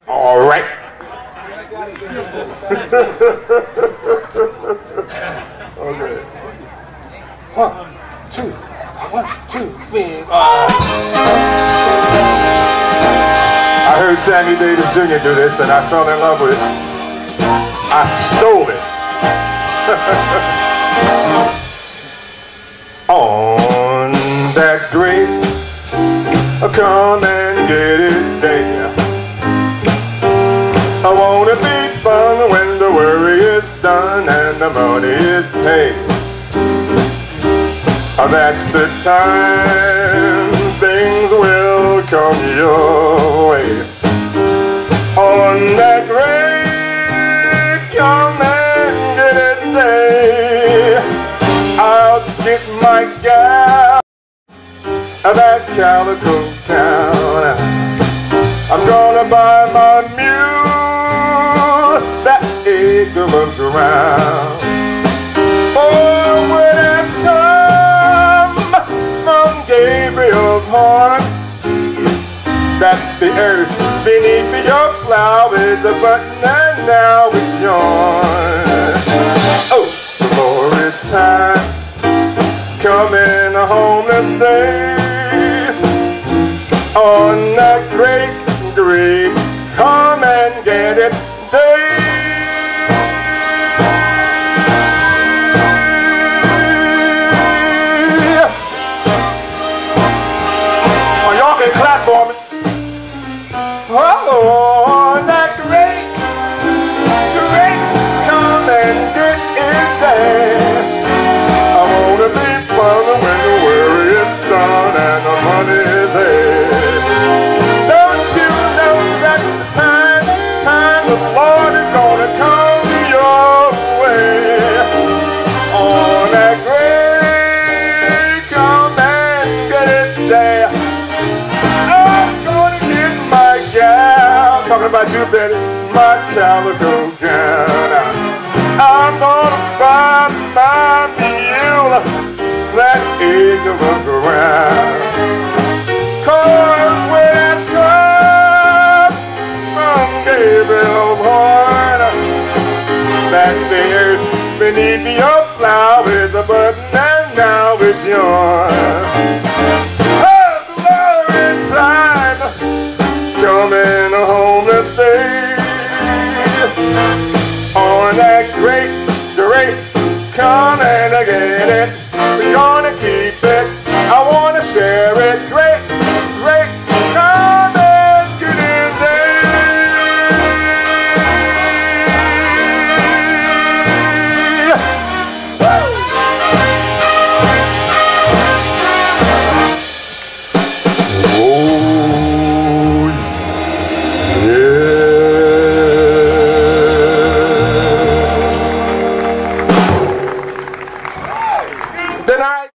All right. Okay. 1, 2, 1, 2, 3. I heard Sammy Davis Jr. do this and I fell in love with it. I stole it. On that great come and get it day, I wanna be fun when the worry is done and the money is paid. That's the time things will come your way. On that great come and get it day, I'll get my gal that calico cow. I'm gonna buy my mule that acre of ground. Oh, when it's come from Gabriel's horn, that the earth beneath your plow is a button and now it's yours. Oh, glory time, coming home to stay. On that great, great come and get it day. Oh, y'all can clap for me. Oh, on that great, great come and get it day. I wanna be fun when the worry is done and the money is here. Don't you know that's the time the Lord is gonna come your way. On that great come and get it day, I'm gonna get my gal, talking about you, Betty, my calico gown. I'm gonna buy my mule that acre of ground. 'Cause when it's come from Gabriel's horn, that the earth beneath your plow is a button and now it's yours. Oh, glory time, coming home to stay. On that great, great come and get it. We're gonna keep it. I wanna share it. Great, great come and get it day. Oh, yeah. Then I